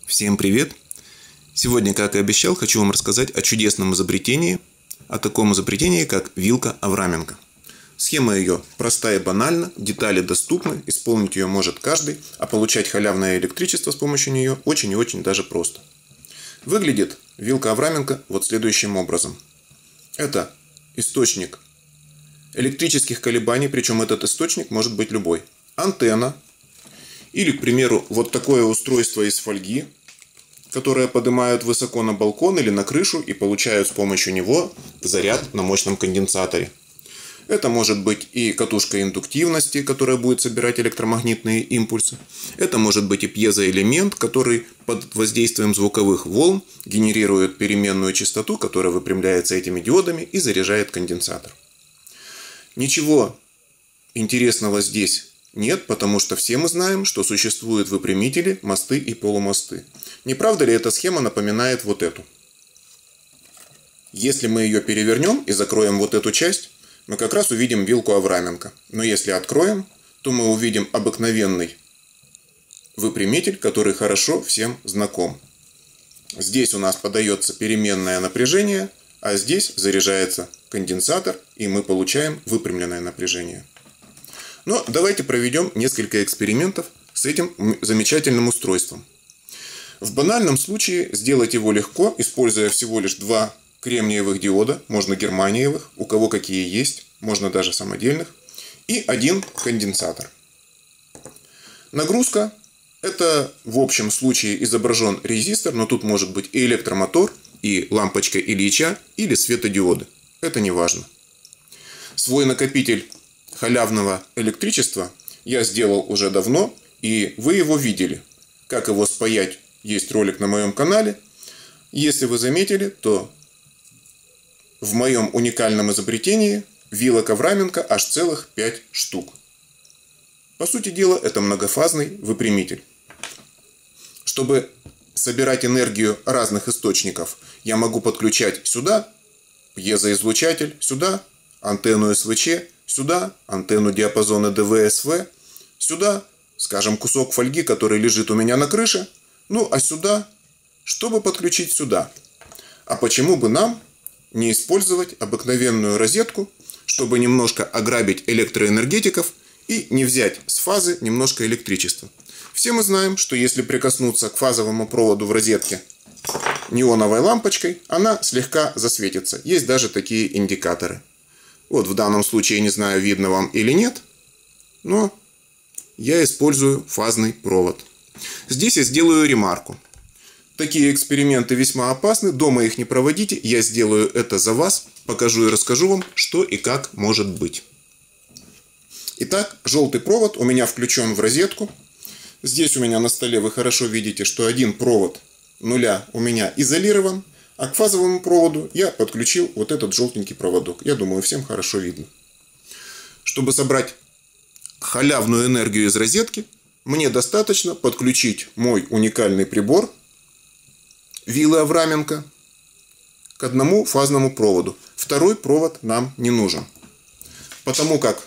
Всем привет! Сегодня, как и обещал, хочу вам рассказать о чудесном изобретении, о таком изобретении, как вилка Авраменко. Схема ее проста и банальна, детали доступны, исполнить ее может каждый, а получать халявное электричество с помощью нее очень и очень даже просто. Выглядит вилка Авраменко вот следующим образом. Это источник электрических колебаний, причем этот источник может быть любой. Антенна или, к примеру, вот такое устройство из фольги, которое поднимают высоко на балкон или на крышу и получают с помощью него заряд на мощном конденсаторе. Это может быть и катушка индуктивности, которая будет собирать электромагнитные импульсы. Это может быть и пьезоэлемент, который под воздействием звуковых волн генерирует переменную частоту, которая выпрямляется этими диодами и заряжает конденсатор. Ничего интересного здесь нет, потому что все мы знаем, что существуют выпрямители, мосты и полумосты. Не правда ли эта схема напоминает вот эту? Если мы ее перевернем и закроем вот эту часть, мы как раз увидим вилку Авраменко. Но если откроем, то мы увидим обыкновенный выпрямитель, который хорошо всем знаком. Здесь у нас подается переменное напряжение, а здесь заряжается конденсатор, и мы получаем выпрямленное напряжение. Но давайте проведем несколько экспериментов с этим замечательным устройством. В банальном случае сделать его легко, используя всего лишь два кремниевых диода, можно германиевых, у кого какие есть, можно даже самодельных, и один конденсатор. Нагрузка – это в общем случае изображен резистор, но тут может быть и электромотор, и лампочка Ильича, или светодиоды. Это не важно. Свой накопитель халявного электричества я сделал уже давно, и вы его видели. Как его спаять, есть ролик на моем канале. Если вы заметили, то в моем уникальном изобретении вилок Авраменко аж целых 5 штук. По сути дела, это многофазный выпрямитель. Чтобы собирать энергию разных источников, я могу подключать сюда пьезоизлучатель, сюда антенну СВЧ, сюда антенну диапазона ДВСВ, сюда, скажем, кусок фольги, который лежит у меня на крыше, ну а сюда, чтобы подключить сюда. А почему бы нам не использовать обыкновенную розетку, чтобы немножко ограбить электроэнергетиков и не взять с фазы немножко электричества? Все мы знаем, что если прикоснуться к фазовому проводу в розетке неоновой лампочкой, она слегка засветится. Есть даже такие индикаторы. Вот в данном случае, не знаю, видно вам или нет, но я использую фазный провод. Здесь я сделаю ремарку. Такие эксперименты весьма опасны, дома их не проводите, я сделаю это за вас, покажу и расскажу вам, что и как может быть. Итак, желтый провод у меня включен в розетку. Здесь у меня на столе вы хорошо видите, что один провод нуля у меня изолирован, а к фазовому проводу я подключил вот этот желтенький проводок. Я думаю, всем хорошо видно. Чтобы собрать халявную энергию из розетки, мне достаточно подключить мой уникальный прибор вилы Авраменко к одному фазному проводу. Второй провод нам не нужен. Потому как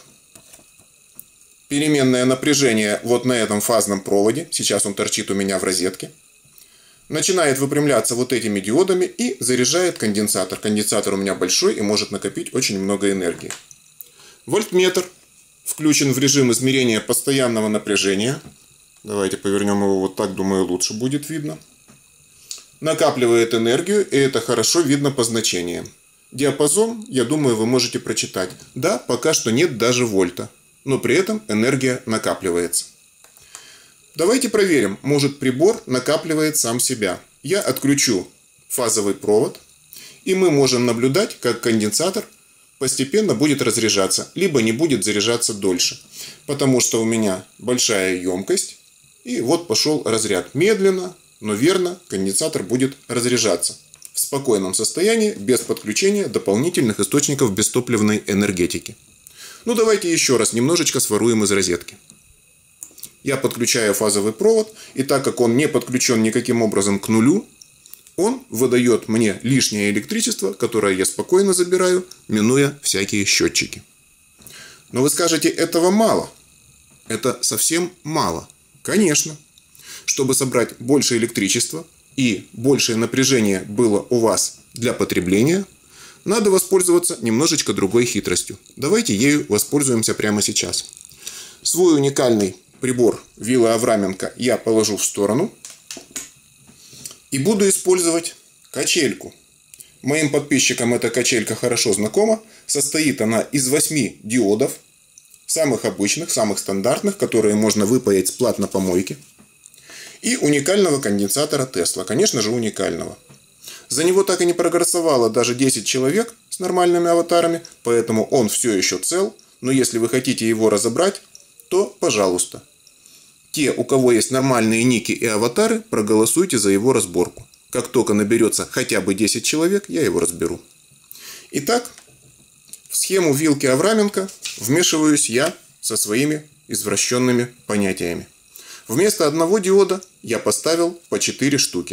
переменное напряжение вот на этом фазном проводе, сейчас он торчит у меня в розетке, начинает выпрямляться вот этими диодами и заряжает конденсатор. Конденсатор у меня большой и может накопить очень много энергии. Вольтметр включен в режим измерения постоянного напряжения. Давайте повернем его вот так, думаю, лучше будет видно. Накапливает энергию, и это хорошо видно по значениям. Диапазон, я думаю, вы можете прочитать. Да, пока что нет даже вольта, но при этом энергия накапливается. Давайте проверим, может прибор накапливает сам себя. Я отключу фазовый провод, и мы можем наблюдать, как конденсатор постепенно будет разряжаться, либо не будет заряжаться дольше. Потому что у меня большая емкость, и вот пошел разряд. Медленно, но верно конденсатор будет разряжаться в спокойном состоянии, без подключения дополнительных источников бестопливной энергетики. Ну давайте еще раз немножечко своруем из розетки. Я подключаю фазовый провод, и так как он не подключен никаким образом к нулю, он выдает мне лишнее электричество, которое я спокойно забираю, минуя всякие счетчики. Но вы скажете, этого мало. Это совсем мало. Конечно. чтобы собрать больше электричества и большее напряжение было у вас для потребления, надо воспользоваться немножечко другой хитростью. Давайте ею воспользуемся прямо сейчас. Свой уникальный прибор виллы Авраменко я положу в сторону и буду использовать качельку. Моим подписчикам эта качелька хорошо знакома. Состоит она из 8 диодов, самых обычных, самых стандартных, которые можно выпаять с плат на помойке. И уникального конденсатора Tesla, конечно же уникального. За него так и не проголосовало даже 10 человек с нормальными аватарами, поэтому он все еще цел. Но если вы хотите его разобрать, то пожалуйста. Те, у кого есть нормальные ники и аватары, проголосуйте за его разборку. Как только наберется хотя бы 10 человек, я его разберу. Итак, в схему вилки Авраменко вмешиваюсь я со своими извращенными понятиями. Вместо одного диода я поставил по 4 штуки.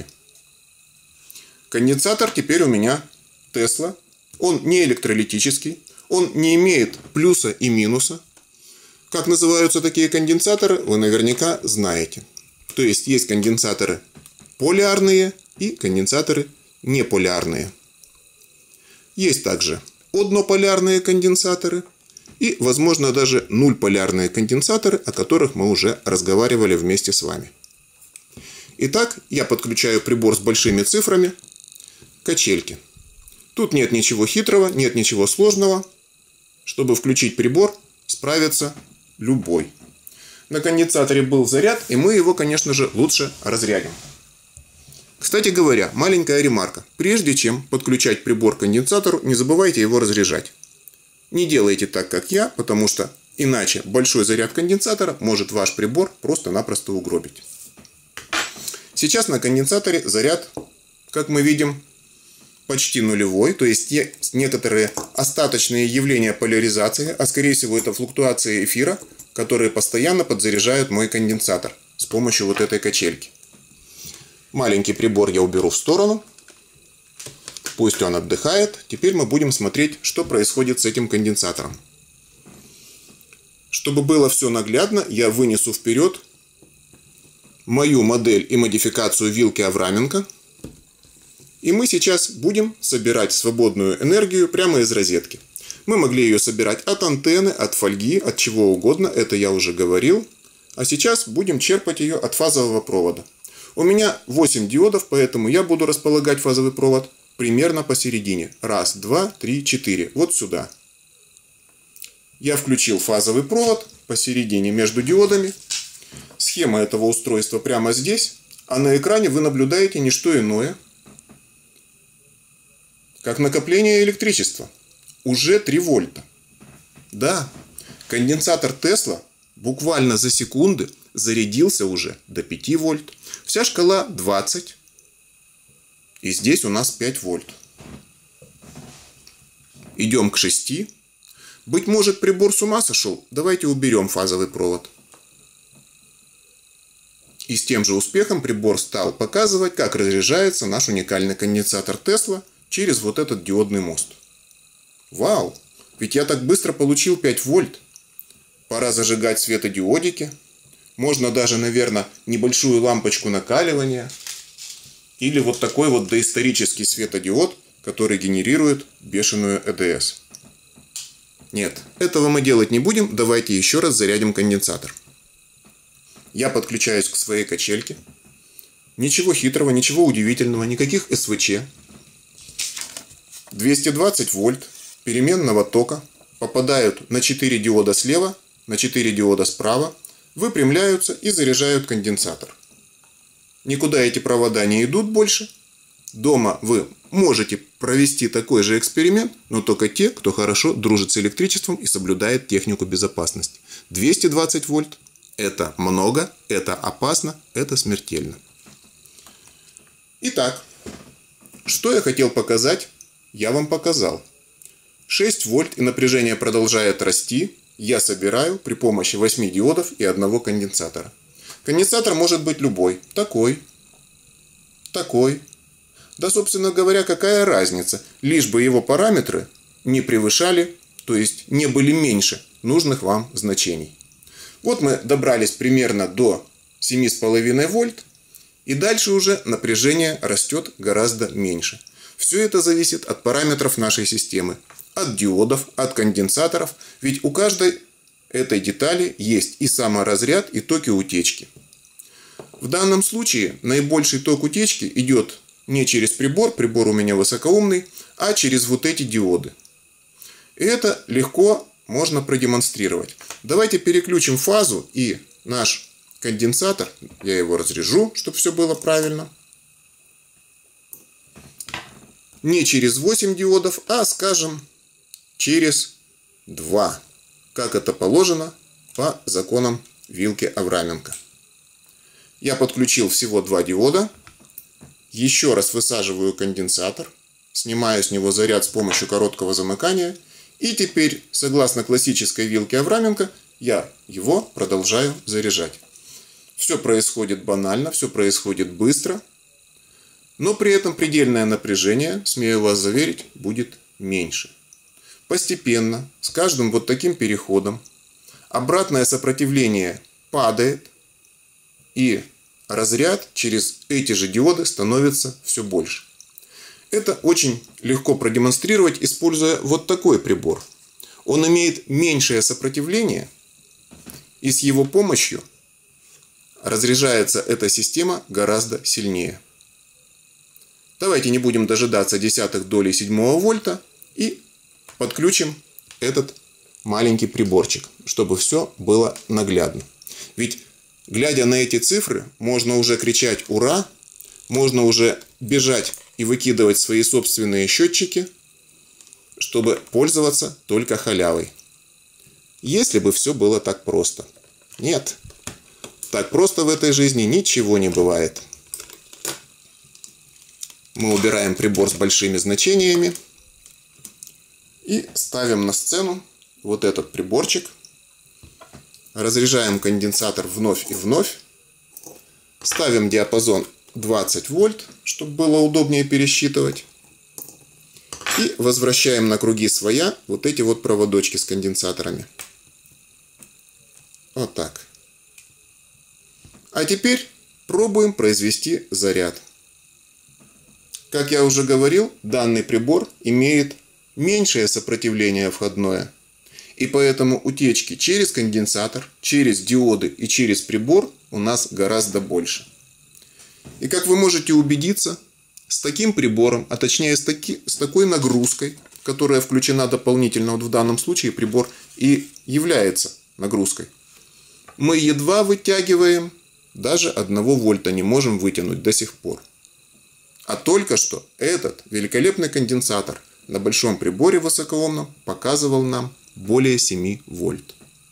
Конденсатор теперь у меня Tesla. Он не электролитический. Он не имеет плюса и минуса. Как называются такие конденсаторы, вы наверняка знаете. То есть есть конденсаторы полярные и конденсаторы неполярные. Есть также однополярные конденсаторы и, возможно, даже нульполярные конденсаторы, о которых мы уже разговаривали вместе с вами. Итак, я подключаю прибор с большими цифрами к качельке. Тут нет ничего хитрого, нет ничего сложного. Чтобы включить прибор, справится любой. На конденсаторе был заряд, и мы его, конечно же, лучше разрядим. Кстати говоря, маленькая ремарка. Прежде чем подключать прибор к конденсатору, не забывайте его разряжать. Не делайте так, как я, потому что иначе большой заряд конденсатора может ваш прибор просто-напросто угробить. Сейчас на конденсаторе заряд, как мы видим, почти нулевой, то есть некоторые остаточные явления поляризации, а скорее всего это флуктуации эфира, которые постоянно подзаряжают мой конденсатор с помощью вот этой качельки. Маленький прибор я уберу в сторону, пусть он отдыхает. Теперь мы будем смотреть, что происходит с этим конденсатором. Чтобы было все наглядно, я вынесу вперед мою модель и модификацию вилки Авраменко. И мы сейчас будем собирать свободную энергию прямо из розетки. Мы могли ее собирать от антенны, от фольги, от чего угодно, это я уже говорил. А сейчас будем черпать ее от фазового провода. У меня 8 диодов, поэтому я буду располагать фазовый провод примерно посередине. Раз, два, три, 4. Вот сюда. Я включил фазовый провод посередине между диодами. Схема этого устройства прямо здесь. А на экране вы наблюдаете не что иное, как накопление электричества. Уже 3 вольта. Да, конденсатор Tesla буквально за секунды зарядился уже до 5 вольт. Вся шкала 20. И здесь у нас 5 вольт. Идем к 6. Быть может, прибор с ума сошел? Давайте уберем фазовый провод. И с тем же успехом прибор стал показывать, как разряжается наш уникальный конденсатор Tesla через вот этот диодный мост. Вау! Ведь я так быстро получил 5 вольт. Пора зажигать светодиодики. Можно даже, наверное, небольшую лампочку накаливания. Или вот такой вот доисторический светодиод, который генерирует бешеную ЭДС. Нет, этого мы делать не будем. Давайте еще раз зарядим конденсатор. Я подключаюсь к своей качельке. Ничего хитрого, ничего удивительного, никаких СВЧ. 220 вольт переменного тока попадают на 4 диода слева, на 4 диода справа, выпрямляются и заряжают конденсатор. Никуда эти провода не идут больше. Дома вы можете провести такой же эксперимент, но только те, кто хорошо дружит с электричеством и соблюдает технику безопасности. 220 вольт – это много, это опасно, это смертельно. Итак, что я хотел показать, я вам показал. 6 вольт и напряжение продолжает расти. Я собираю при помощи 8 диодов и одного конденсатора. Конденсатор может быть любой. Такой. Такой. Да, собственно говоря, какая разница? Лишь бы его параметры не превышали, то есть не были меньше нужных вам значений. Вот мы добрались примерно до 7,5 вольт. И дальше уже напряжение растет гораздо меньше. Все это зависит от параметров нашей системы. От диодов, от конденсаторов. Ведь у каждой этой детали есть и саморазряд, и токи утечки. В данном случае наибольший ток утечки идет не через прибор, прибор у меня высокоумный, а через вот эти диоды. И это легко можно продемонстрировать. Давайте переключим фазу, и наш конденсатор, я его разрежу, чтобы все было правильно. Не через 8 диодов, а, скажем, через 2. Как это положено по законам Вилки-Авраменко. Я подключил всего 2 диода. Еще раз высаживаю конденсатор. Снимаю с него заряд с помощью короткого замыкания. И теперь, согласно классической Вилке Авраменко, я его продолжаю заряжать. Все происходит банально, все происходит быстро. Но при этом предельное напряжение, смею вас заверить, будет меньше. Постепенно, с каждым вот таким переходом, обратное сопротивление падает, и разряд через эти же диоды становится все больше. Это очень легко продемонстрировать, используя вот такой прибор. Он имеет меньшее сопротивление, и с его помощью разряжается эта система гораздо сильнее. Давайте не будем дожидаться десятых долей 7 вольта и подключим этот маленький приборчик, чтобы все было наглядно. Ведь, глядя на эти цифры, можно уже кричать «Ура!», можно уже бежать и выкидывать свои собственные счетчики, чтобы пользоваться только халявой. Если бы все было так просто. Нет, так просто в этой жизни ничего не бывает. Мы убираем прибор с большими значениями и ставим на сцену вот этот приборчик. Разряжаем конденсатор вновь и вновь. Ставим диапазон 20 вольт, чтобы было удобнее пересчитывать. И возвращаем на круги своя вот эти вот проводочки с конденсаторами. Вот так. А теперь пробуем произвести заряд. Как я уже говорил, данный прибор имеет меньшее сопротивление входное. И поэтому утечки через конденсатор, через диоды и через прибор у нас гораздо больше. И как вы можете убедиться, с таким прибором, а точнее с такой нагрузкой, которая включена дополнительно, вот в данном случае прибор и является нагрузкой, мы едва вытягиваем, даже 1 вольта не можем вытянуть до сих пор. А только что этот великолепный конденсатор на большом приборе высокоомном показывал нам более 7 вольт.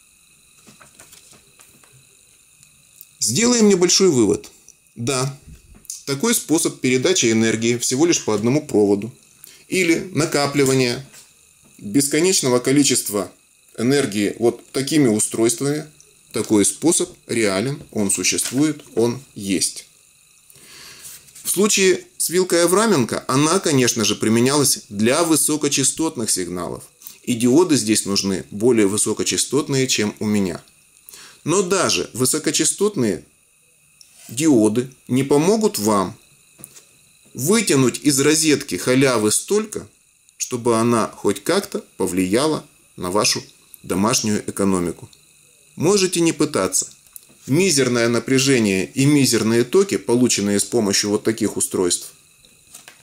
Сделаем небольшой вывод. Да, такой способ передачи энергии всего лишь по одному проводу или накапливания бесконечного количества энергии вот такими устройствами, такой способ реален, он существует, он есть. В случае с Вилкой Авраменко она, конечно же, применялась для высокочастотных сигналов. И диоды здесь нужны более высокочастотные, чем у меня. Но даже высокочастотные диоды не помогут вам вытянуть из розетки халявы столько, чтобы она хоть как-то повлияла на вашу домашнюю экономику. Можете не пытаться. Мизерное напряжение и мизерные токи, полученные с помощью вот таких устройств,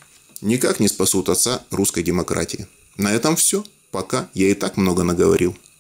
никак не спасут отца русской демократии. На этом все. Пока. Я и так много наговорил.